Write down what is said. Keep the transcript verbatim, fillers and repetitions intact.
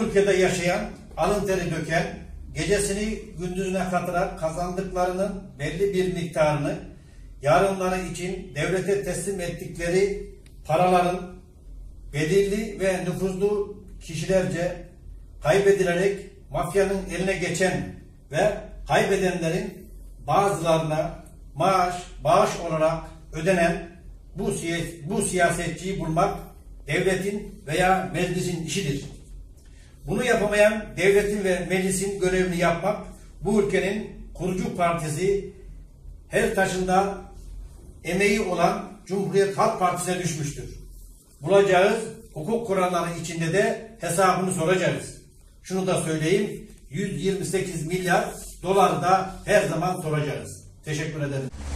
Bu ülkede yaşayan, alın teri döken, gecesini gündüzüne katarak kazandıklarının belli bir miktarını yarınları için devlete teslim ettikleri paraların belirli ve nüfuzlu kişilerce kaybedilerek mafyanın eline geçen ve kaybedenlerin bazılarına maaş, bağış olarak ödenen bu, siya- bu siyasetçiyi bulmak devletin veya meclisin işidir. Bunu yapamayan devletin ve meclisin görevini yapmak bu ülkenin kurucu partisi her taşında emeği olan Cumhuriyet Halk Partisi'ne düşmüştür. Bulacağız, hukuk kuranları içinde de hesabını soracağız. Şunu da söyleyeyim, yüz yirmi sekiz milyar doları da her zaman soracağız. Teşekkür ederim.